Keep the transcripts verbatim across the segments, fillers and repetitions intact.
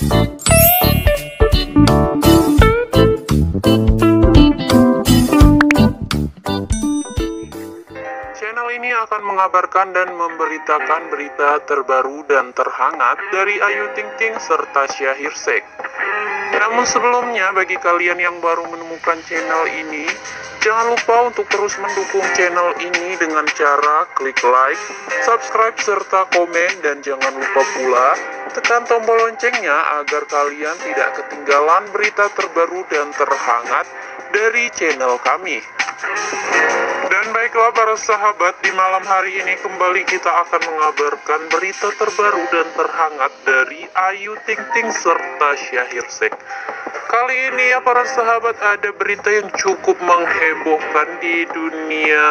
Channel ini akan mengabarkan dan memberitakan berita terbaru dan terhangat dari Ayu Ting Ting serta Syahir Sheikh. Namun sebelumnya, bagi kalian yang baru menemukan channel ini, jangan lupa untuk terus mendukung channel ini dengan cara klik like, subscribe, serta komen, dan jangan lupa pula tekan tombol loncengnya agar kalian tidak ketinggalan berita terbaru dan terhangat dari channel kami. Dan baiklah para sahabat, di malam hari ini kembali kita akan mengabarkan berita terbaru dan terhangat dari Ayu Ting Ting serta Syahir Sheikh. Kali ini ya para sahabat, ada berita yang cukup menghebohkan di dunia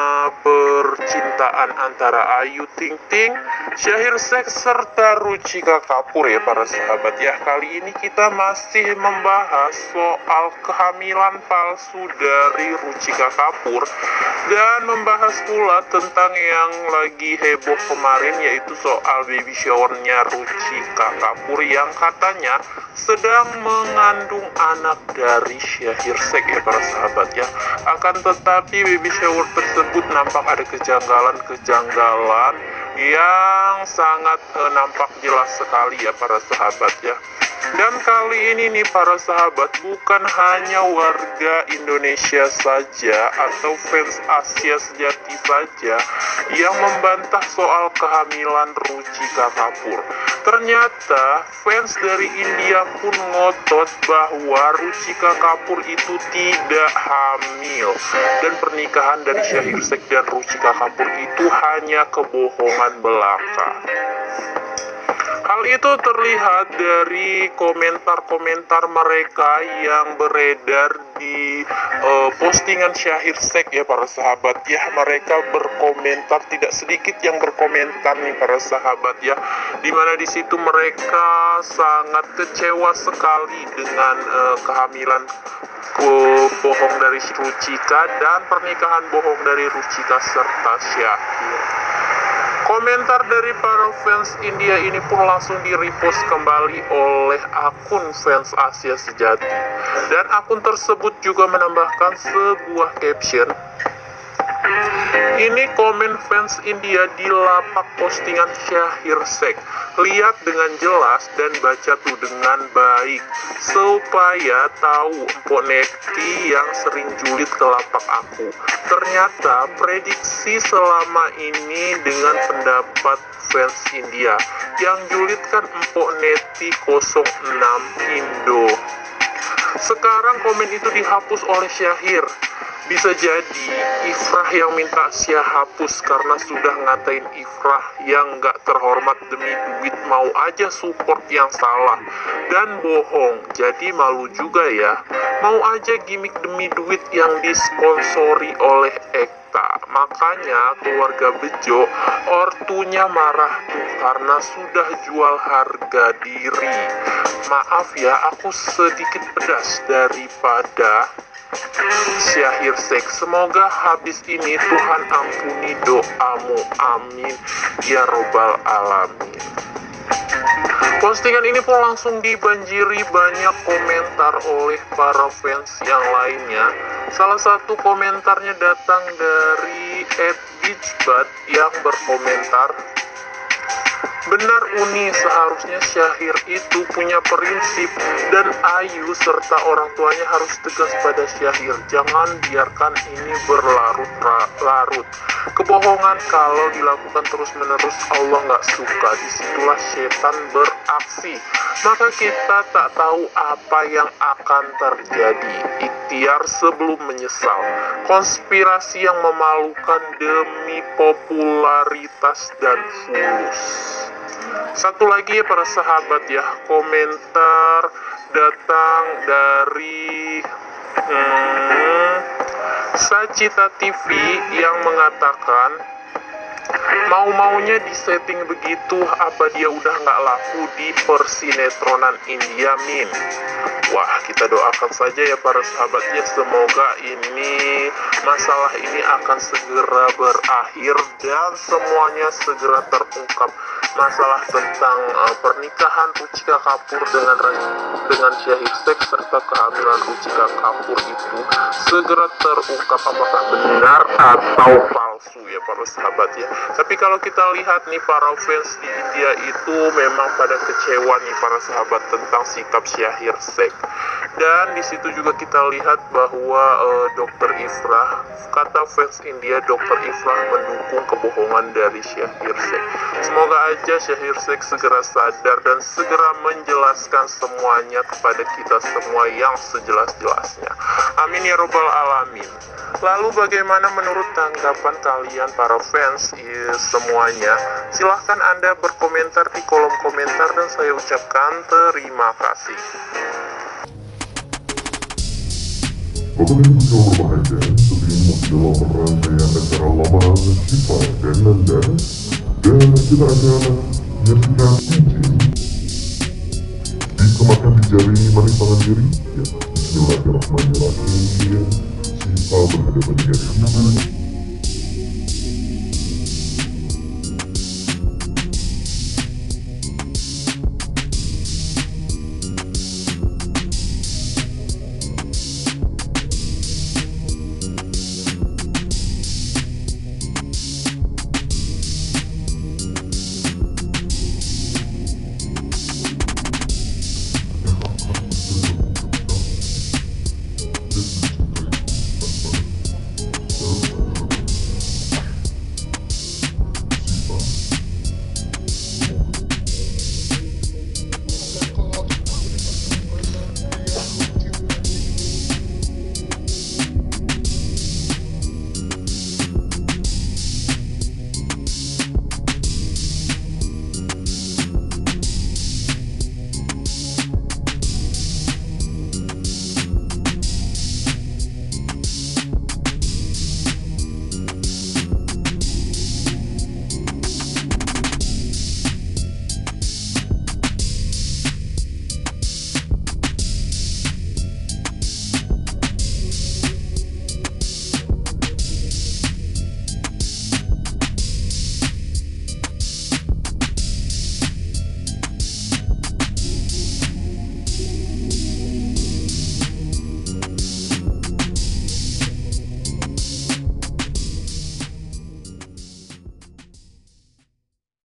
percintaan antara Ayu Ting Ting, Syahir Sheikh serta Ruchika Kapoor ya para sahabat ya. Kali ini kita masih membahas soal kehamilan palsu dari Ruchika Kapoor dan membahas pula tentang yang lagi heboh kemarin, yaitu soal baby showernya Ruchika Kapoor yang katanya sedang mengandung anak dari Syahir Sheikh ya para sahabat ya. Akan tetapi baby shower tersebut nampak ada kejanggalan-kejanggalan yang sangat eh, nampak jelas sekali ya para sahabat ya. Dan kali ini nih para sahabat, bukan hanya warga Indonesia saja atau fans Asia sejati saja yang membantah soal kehamilan Ruchika Kapoor. Ternyata fans dari India pun ngotot bahwa Ruchika Kapoor itu tidak hamil, dan pernikahan dari Syahir Sheikh dan Ruchika Kapoor itu hanya kebohongan belaka. Hal itu terlihat dari komentar-komentar mereka yang beredar di uh, postingan Syahir Sheikh ya para sahabat ya. Mereka berkomentar, tidak sedikit yang berkomentar nih para sahabat ya, dimana di situ mereka sangat kecewa sekali dengan uh, kehamilan uh, bohong dari Ruchika dan pernikahan bohong dari Ruchika serta Syahir. Komentar dari para fans India ini pun langsung di-repost kembali oleh akun fans Asia sejati. Dan akun tersebut juga menambahkan sebuah caption. Ini komen fans India di lapak postingan Syahir Sheikh. Lihat dengan jelas dan baca tuh dengan baik, supaya tahu Mpok Neti yang sering julid ke lapak aku. Ternyata prediksi selama ini dengan pendapat fans India. Yang julid kan Mpok Neti nol enam Indo. Sekarang komen itu dihapus oleh Syahir. Bisa jadi Ifrah yang minta Syah hapus karena sudah ngatain Ifrah yang gak terhormat demi duit, mau aja support yang salah dan bohong, jadi malu juga ya. Mau aja gimmick demi duit yang disponsori oleh Ekta. Makanya keluarga Bejo ortunya marah tuh karena sudah jual harga diri. Maaf ya, aku sedikit pedas daripada Syahir Sheikh. Semoga habis ini Tuhan ampuni doamu, amin ya robbal alamin. Postingan ini pun langsung dibanjiri banyak komentar oleh para fans yang lainnya. Salah satu komentarnya datang dari et beachbud yang berkomentar, benar Uni, seharusnya Syahir itu punya prinsip dan Ayu serta orang tuanya harus tegas pada Syahir. Jangan biarkan ini berlarut-larut. Kebohongan kalau dilakukan terus-menerus Allah nggak suka. Disitulah setan beraksi. Maka kita tak tahu apa yang akan terjadi. Ikhtiar sebelum menyesal. Konspirasi yang memalukan demi popularitas dan fulus. Satu lagi ya para sahabat ya, komentar datang dari hmm, Sacita T V yang mengatakan, mau-maunya disetting begitu, apa dia udah nggak laku di persinetronan India Min. Wah, kita doakan saja ya para sahabat ya, semoga ini masalah ini akan segera berakhir dan semuanya segera terungkap masalah tentang uh, pernikahan Ruchika Kapoor dengan dengan Shahir Sheikh serta kehamilan Ruchika Kapoor itu segera terungkap apakah benar atau palsu ya para sahabat ya. Tapi kalau kita lihat nih, para fans di India itu memang pada kecewa nih para sahabat tentang sikap Shahir Sheikh. Dan di situ juga kita lihat bahwa uh, dokter Ifrah, kata fans India, dokter Ifrah mendukung kebohongan dari Shahir Sheikh. Semoga aja Shahir Sheikh segera sadar dan segera menjelaskan semuanya kepada kita semua yang sejelas-jelasnya. Amin ya robbal alamin. Lalu bagaimana menurut tanggapan kalian para fans eh, semuanya? Silahkan Anda berkomentar di kolom komentar dan saya ucapkan terima kasih. Bapak Ibu yang berbahagia, seperti ini masih dalam rangkaian acara lamaran Syifa dan Nanda, dan kita akan menyaksikan cincin dikematkan di jari manis tangan kiri. Ya, Bismillahirrahmanirrahim. Syifa berhadapan dengan